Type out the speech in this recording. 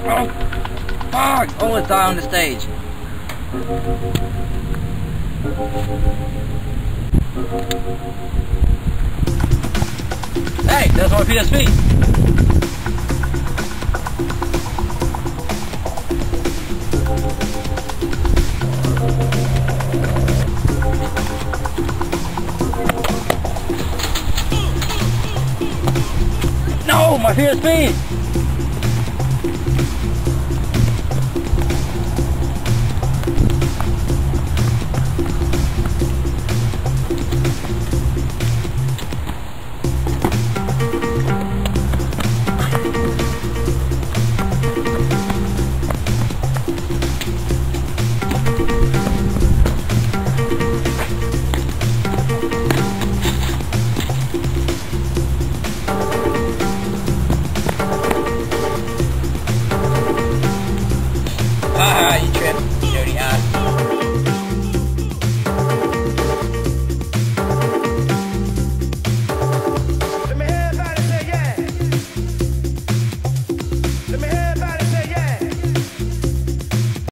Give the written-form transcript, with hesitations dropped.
Oh, fuck! Almost die on the stage. Hey, that's my PSP. No, my PSP! Ah, you